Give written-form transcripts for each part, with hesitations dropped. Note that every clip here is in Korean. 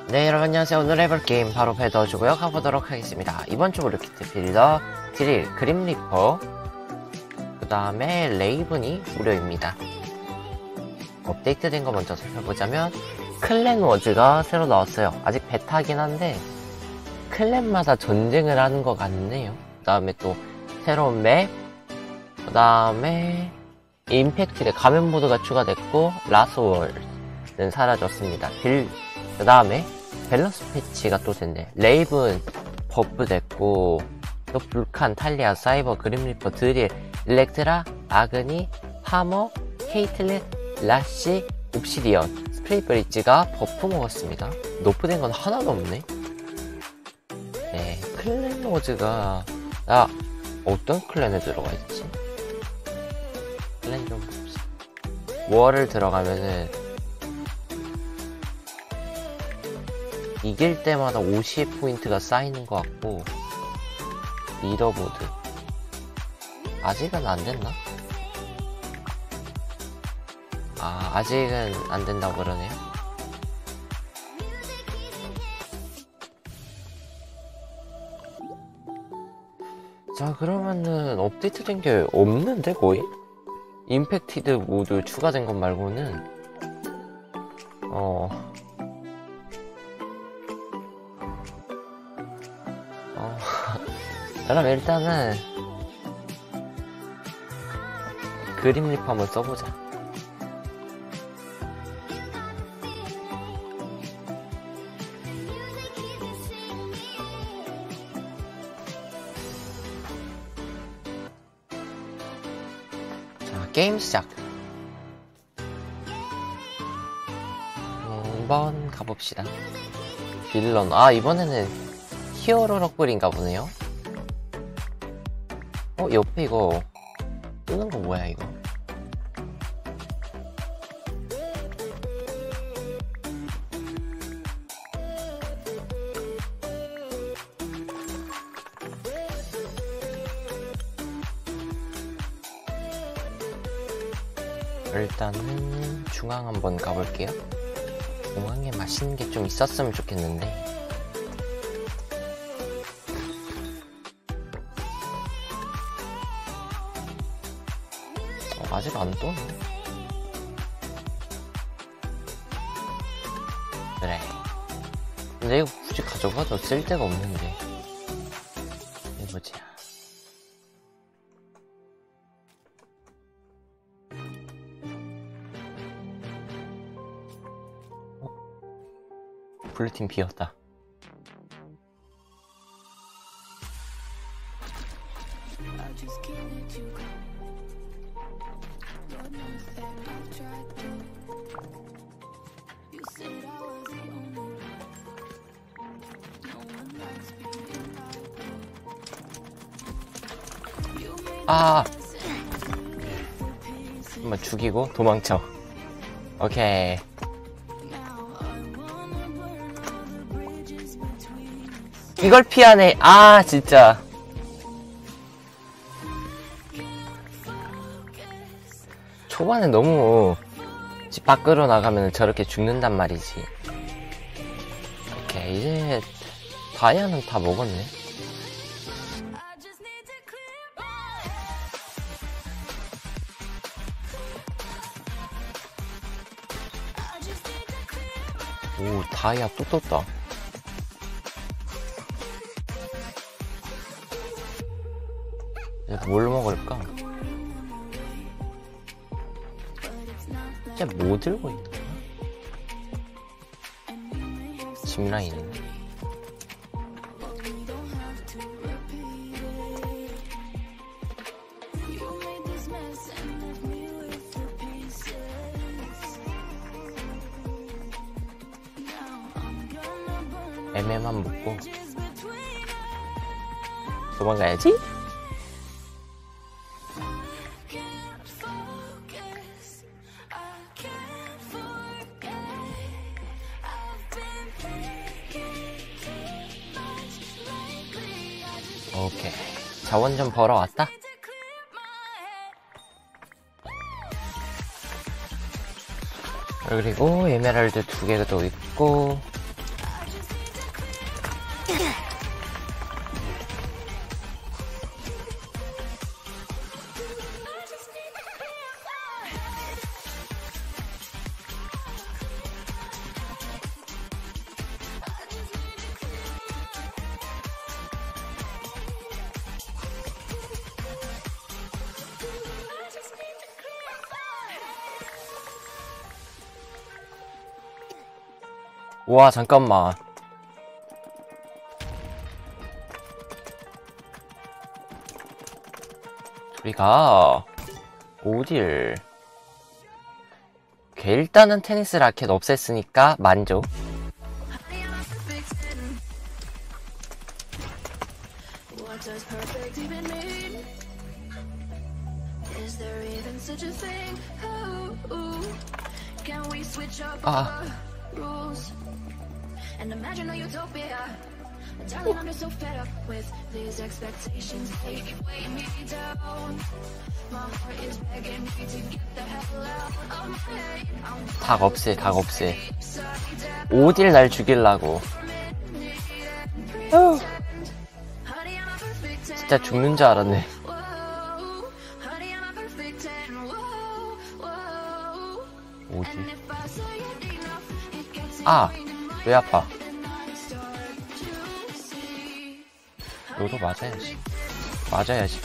네, 여러분 안녕하세요. 오늘 해볼 게임 바로 배더주고요. 가보도록 하겠습니다. 이번 주 무료키트 빌더 드릴 그림리퍼, 그 다음에 레이븐이 무료입니다. 업데이트된 거 먼저 살펴보자면 클랜 워즈가 새로 나왔어요. 아직 베타긴 한데 클랜마다 전쟁을 하는 것 같네요. 그 다음에 또 새로운 맵, 그 다음에 임팩트의 가면 모드가 추가됐고 라스월은 사라졌습니다. 그 다음에 밸런스 패치가 또 됐네. 레이븐 버프 됐고, 또 불칸, 탈리아, 사이버, 그림리퍼, 드릴, 일렉트라, 아그니, 하머, 케이틀린, 라시, 옵시디언, 스프레이 브릿지가 버프 먹었습니다. 노프된 건 하나도 없네. 네, 클랜 워즈가 어떤 클랜에 들어가 있지? 클랜 좀 봅시다. 월을 들어가면은 이길 때마다 50포인트가 쌓이는 것 같고, 리더보드 아직은 안 됐나? 아직은 안 된다고 그러네요. 자, 그러면은 업데이트 된 게 없는데 거의? 임팩티드 모드 추가된 것 말고는 그럼 일단은 그림리퍼 한번 써보자. 자, 게임 시작. 한번 가봅시다. 빌런, 이번에는 히어로 럭블인가 보네요. 옆에 이거 뜨는 거 뭐야 이거? 일단은 중앙 한번 가볼게요. 중앙에 맛있는 게 좀 있었으면 좋겠는데. 아직 안 떠네. 그래. 근데 이거 굳이 가져가도 쓸데가 없는데. 해보자. 블루팀 비었다. 한번 죽이고 도망쳐. 오케이. 이걸 피하네. 진짜. 초반에 너무 집 밖으로 나가면 저렇게 죽는단 말이지. 오케이, 이제 다이아는 다 먹었네. 오, 다이아 또 떴다. 이제 뭘 먹을까? 진짜 뭐 들고 있는 거야? 짚라인이네. MM만 먹고 도망가야지. 오케이, 자원 좀 벌어왔다. 그리고 에메랄드 2개도 있고, 와, 잠깐만. 우리가 어딜. 오케이, 일단은 테니스 라켓 없앴으니까 만족. 아. 닭 없애, 닭 없애. 어딜 날 죽일라고. 진짜 죽는 줄 알았네. 어디? 아! 왜 아파? 너도 맞아야지. 맞아야지.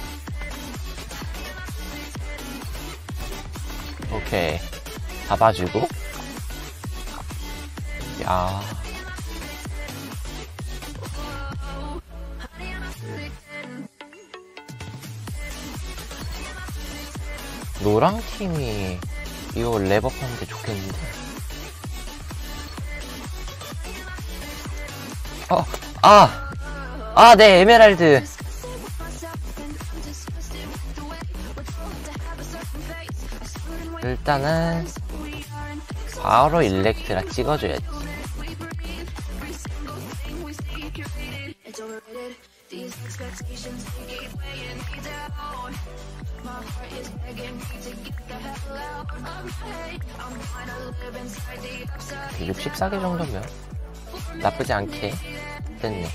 오케이. 잡아주고. 야. 노랑 팀이 이거 랩업하는데 좋겠는데. 네, 에메랄드. 일단은 바로 일렉트라 찍어줘야지. 그 64개 정도면 나쁘지 않게 됐네.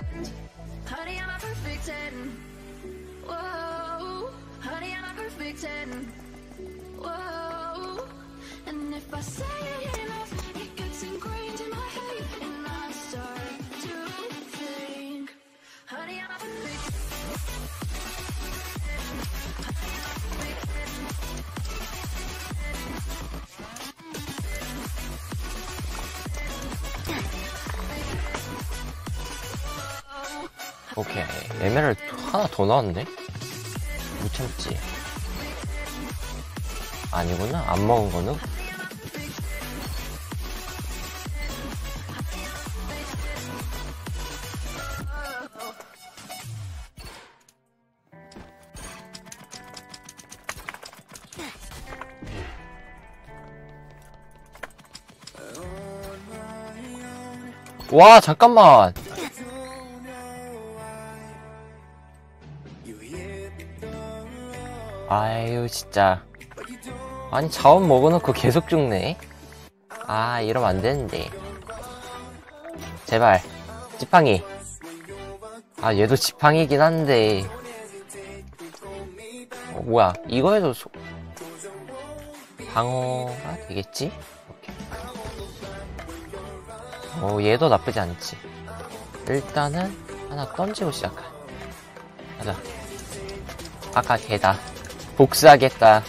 오케이, 에메랄드 하나 더 나왔네? 못 참지. 아니구나, 안 먹은 거는? 와, 잠깐만. 아유, 진짜. 아니, 자원 먹어놓고 계속 죽네. 아, 이러면 안 되는데. 제발. 지팡이. 아, 얘도 지팡이긴 한데. 뭐야. 이거에도 방어가 되겠지? 오케이. 얘도 나쁘지 않지. 일단은 하나 던지고 시작하. 가자. 아까 걔다. 복수하겠다.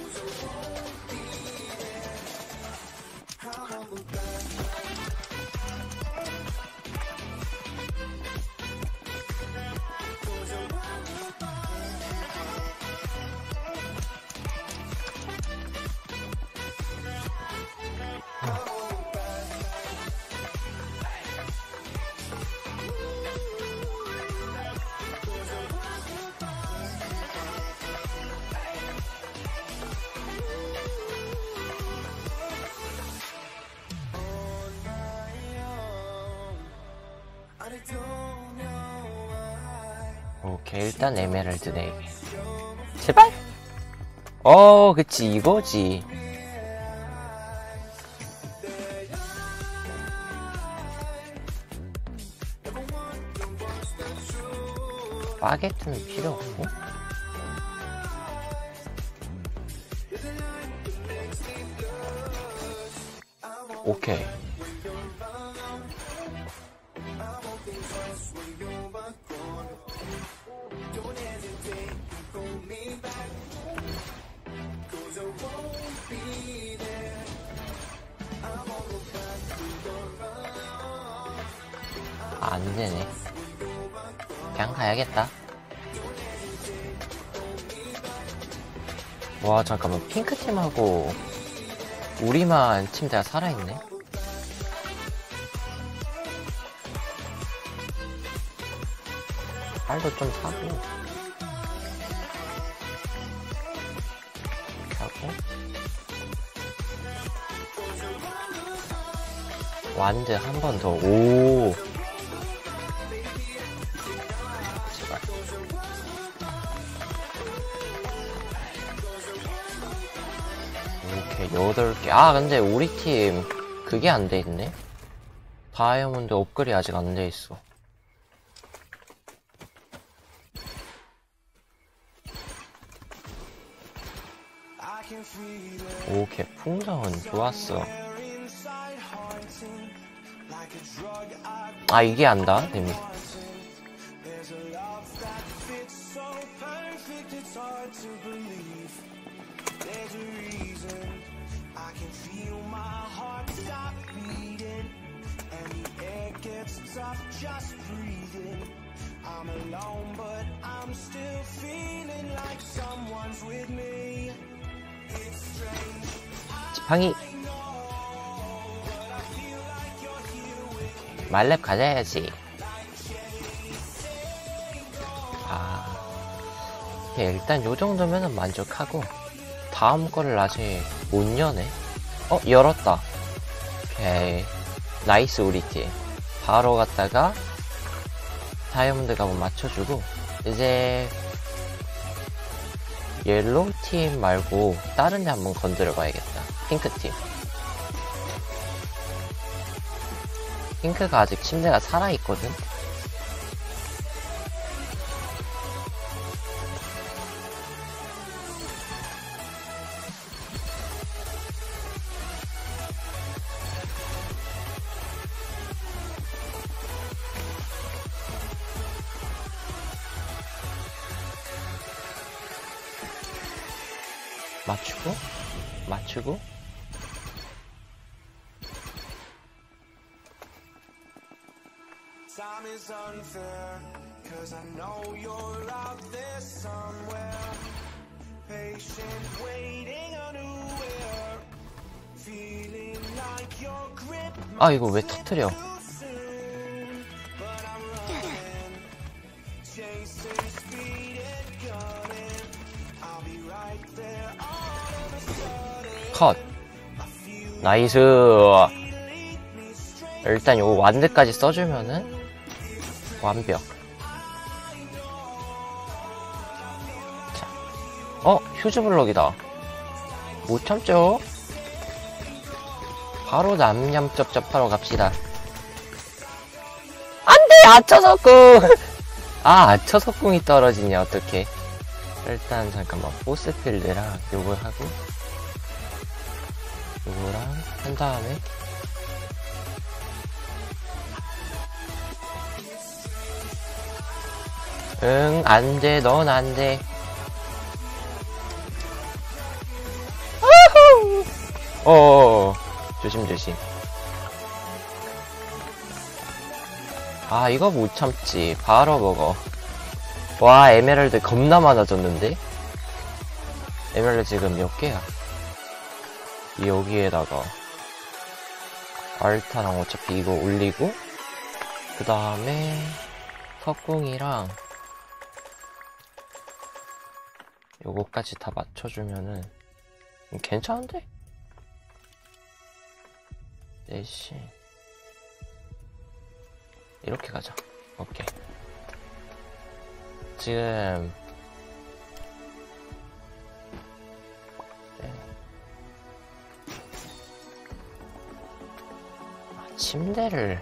오케이, 일단 에메랄드 4개. 제발! 그치, 이거지. 바게트는 필요 없고. 오케이. 안 되네. 그냥 가야겠다. 와, 잠깐만. 핑크팀하고 우리만 침대가 살아있네. 알도 좀 사고. 이렇게 하고. 완드 한 번 더. 오. 제발. 이렇게 8개. 아, 근데 우리 팀 그게 안 돼 있네. 다이아몬드 업글이 아직 안 돼 있어. 오케이, 풍성은 좋았어. 아, 이게 안다, 데미. 지팡이. 말렙 가져야지. 아, 예, 일단 요 정도면은 만족하고 다음 거를 아직 못 여네. 열었다. 오케이, 나이스. 우리 팀 바로 갔다가 다이아몬드 값은 맞춰주고, 이제 옐로우 팀 말고 다른 데 한번 건드려 봐야겠다. 핑크 팀. 핑크가 아직 침대가 살아있거든? 맞추고 Time is unfair, 'cause I know you're out there somewhere. Patient, waiting unaware. Feeling like your grip. 아, 이거 왜 터뜨려? 컷. 나이스. 일단 요거 완드까지 써주면은 완벽. 자, 휴즈블럭이다. 못 참죠? 바로 냠냠쩝쩝하러 갑시다. 안돼! 아처석궁! 아, 아처석궁이 떨어지냐, 어떡해. 일단 잠깐만, 포스필드랑 요걸 하고 요거랑 한 다음에 응, 안 돼. 넌 안 돼. 조심. 아, 이거 못 참지. 바로 먹어. 와, 에메랄드 겁나 많아졌는데? 에메랄드 지금 몇 개야? 여기에다가 알타랑 어차피 이거 올리고, 그 다음에 석궁이랑 요거까지 다 맞춰주면은 괜찮은데? 넷이 이렇게 가자. 오케이. 지금 침대를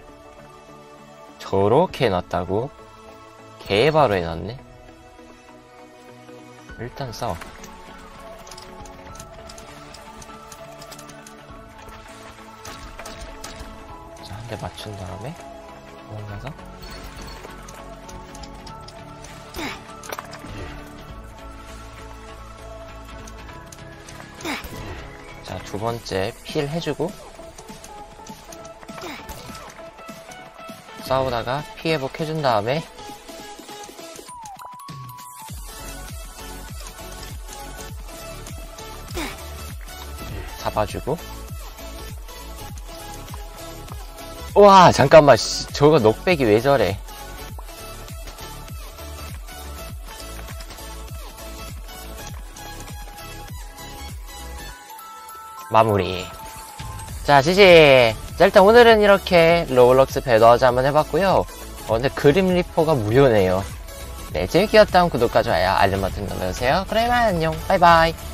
저렇게 해놨다고? 개바로 해놨네? 일단 싸워. 자, 한 대 맞춘 다음에 도망가서 자, 두 번째 필 해주고 싸우다가 피해복 해준 다음에 잡아주고. 와 잠깐만 저거 녹백이 왜 저래. 마무리. 자 지지. 자 일단 오늘은 이렇게 로블록스 배너하자 한번 해봤고요. 근데 그림 리퍼가 무료네요. 네 재밌게 봤다면 구독과 좋아요 알림 버튼 눌러주세요. 그럼 안녕 바이바이.